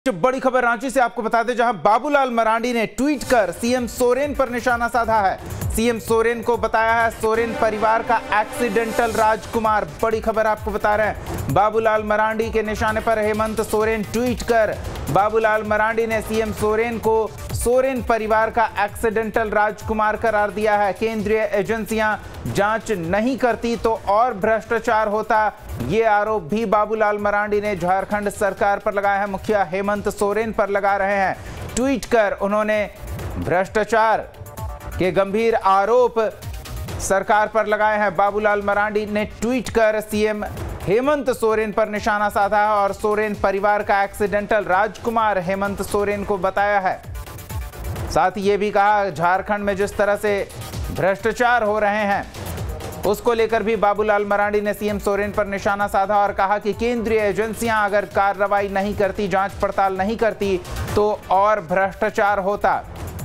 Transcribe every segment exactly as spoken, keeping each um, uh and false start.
बड़ी खबर रांची से आपको बता दें, जहां बाबूलाल मरांडी ने ट्वीट कर सीएम सोरेन पर निशाना साधा है। सीएम सोरेन को बताया है सोरेन परिवार का एक्सीडेंटल राजकुमार। बड़ी खबर आपको बता रहे हैं, बाबूलाल मरांडी के निशाने पर हेमंत सोरेन ट्वीट कर बाबूलाल मरांडी ने सीएम सोरेन को सोरेन परिवार का एक्सीडेंटल राजकुमार करार दिया है। केंद्रीय एजेंसियां जांच नहीं करती तो और भ्रष्टाचार होता, ये आरोप भी बाबूलाल मरांडी ने झारखंड सरकार पर लगाया है। मुखिया हेमंत सोरेन पर लगा रहे हैं। ट्वीट कर उन्होंने भ्रष्टाचार के गंभीर आरोप सरकार पर लगाए हैं। बाबूलाल मरांडी ने ट्वीट कर सीएम हेमंत सोरेन पर निशाना साधा है और सोरेन परिवार का एक्सीडेंटल राजकुमार हेमंत सोरेन को बताया है। साथ ही ये भी कहा, झारखंड में जिस तरह से भ्रष्टाचार हो रहे हैं उसको लेकर भी बाबूलाल मरांडी ने सीएम सोरेन पर निशाना साधा और कहा कि केंद्रीय एजेंसियां अगर कार्रवाई नहीं करती, जांच पड़ताल नहीं करती तो और भ्रष्टाचार होता।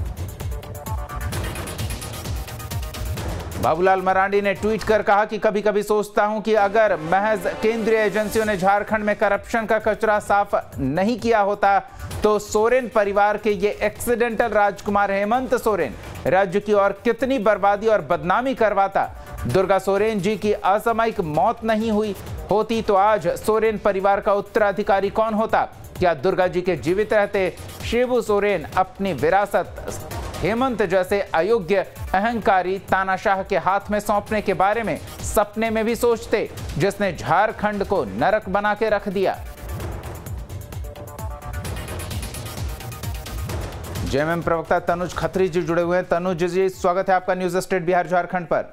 बाबूलाल मरांडी ने ट्वीट कर कहा कि कभी कभी सोचता हूं कि अगर महज केंद्रीय एजेंसियों ने झारखंड में करप्शन का कचरा साफ नहीं किया होता तो सोरेन परिवार के ये एक्सीडेंटल राजकुमार हेमंत सोरेन राज्य की और कितनी बर्बादी और बदनामी करवाता। दुर्गा सोरेन जी की असामयिक मौत नहीं हुई होती तो आज सोरेन परिवार का उत्तराधिकारी कौन होता? क्या दुर्गा जी के जीवित रहते शिबू सोरेन अपनी विरासत हेमंत जैसे अयोग्य अहंकारी तानाशाह के हाथ में सौंपने के बारे में सपने में भी सोचते, जिसने झारखंड को नरक बना के रख दिया। जेएमएम प्रवक्ता तनुज खत्री जी जुड़े हुए हैं। तनुज जी, स्वागत है आपका न्यूज स्टेट बिहार झारखंड पर।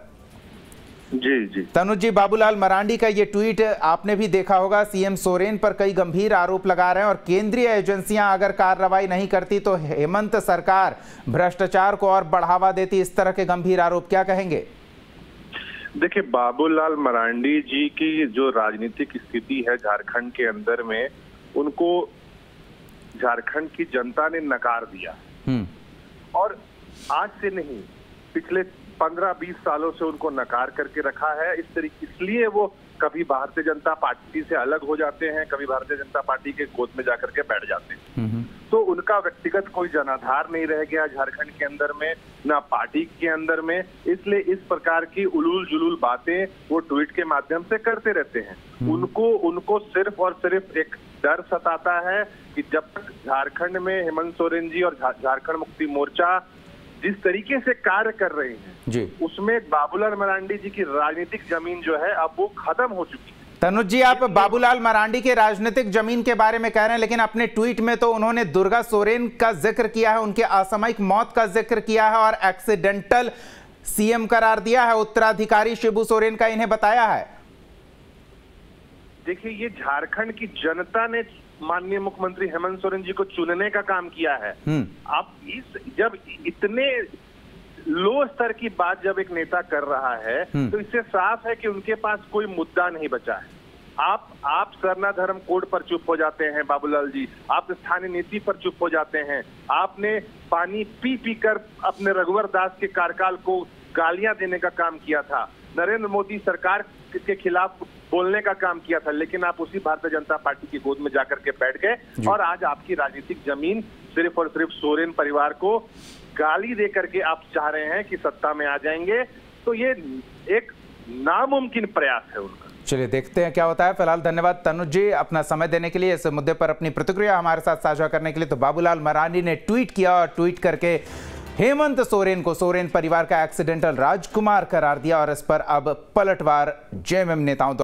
जी जी तनुज जी, बाबूलाल मरांडी का ये ट्वीट आपने भी देखा होगा। सीएम सोरेन पर कई गंभीर आरोप लगा रहे हैं और केंद्रीय एजेंसियां अगर कार्रवाई नहीं करती तो हेमंत सरकार भ्रष्टाचार को और बढ़ावा देती, इस तरह के गंभीर आरोप, क्या कहेंगे? देखिए, बाबूलाल मरांडी जी की जो राजनीतिक स्थिति है झारखंड के अंदर में, उनको झारखंड की जनता ने नकार दिया और आज से नहीं, पिछले पंद्रह बीस सालों से उनको नकार करके रखा है। इस तरीके इसलिए वो कभी भारतीय जनता पार्टी से अलग हो जाते हैं, कभी भारतीय जनता पार्टी के गोद में जाकर के बैठ जाते हैं। तो उनका व्यक्तिगत कोई जनाधार नहीं रह गया झारखंड के अंदर में, ना पार्टी के अंदर में। इसलिए इस प्रकार की उलूल जुलूल बातें वो ट्वीट के माध्यम से करते रहते हैं। उनको उनको सिर्फ और सिर्फ एक डर सताता है कि जब तक झारखंड में हेमंत सोरेन जी और झारखंड मुक्ति मोर्चा जिस तरीके से कार्य कर रहे हैं जी, उसमें बाबूलाल मरांडी जी की राजनीतिक जमीन जो है अब वो खत्म हो चुकी है। तनुज जी, आप बाबूलाल मरांडी के राजनीतिक जमीन के बारे में कह रहे हैं, लेकिन अपने ट्वीट में तो उन्होंने दुर्गा सोरेन का जिक्र किया है, उनके असामयिक मौत का जिक्र किया है और एक्सीडेंटल सीएम करार दिया है। उत्तराधिकारी शिबू सोरेन का इन्हें बताया है। देखिए, ये झारखंड की जनता ने माननीय मुख्यमंत्री हेमंत सोरेन जी को चुनने का काम किया है। आप इस जब इतने लो स्तर की बात जब एक नेता कर रहा है तो इससे साफ है कि उनके पास कोई मुद्दा नहीं बचा है। आप आप सरना धर्म कोड पर चुप हो जाते हैं बाबूलाल जी, आप स्थानीय नीति पर चुप हो जाते हैं। आपने पानी पी पी कर अपने रघुवर दास के कार्यकाल को गालियां देने का काम किया था, नरेंद्र मोदी सरकार के खिलाफ बोलने का काम किया था, लेकिन आप उसी भारतीय जनता पार्टी की गोद में जाकर के बैठ गए और आज आपकी राजनीतिक जमीन सिर्फ और सिर्फ सोरेन परिवार को गाली दे करके आप चाह रहे हैं कि सत्ता में आ जाएंगे। तो ये एक नामुमकिन प्रयास है उनका। चलिए देखते हैं क्या होता है। फिलहाल धन्यवाद तनुज जी अपना समय देने के लिए, इस मुद्दे पर अपनी प्रतिक्रिया हमारे साथ साझा करने के लिए। तो बाबूलाल मरांडी ने ट्वीट किया और ट्वीट करके हेमंत सोरेन को सोरेन परिवार का एक्सीडेंटल राजकुमार करार दिया और इस पर अब पलटवार जेएमएम नेताओं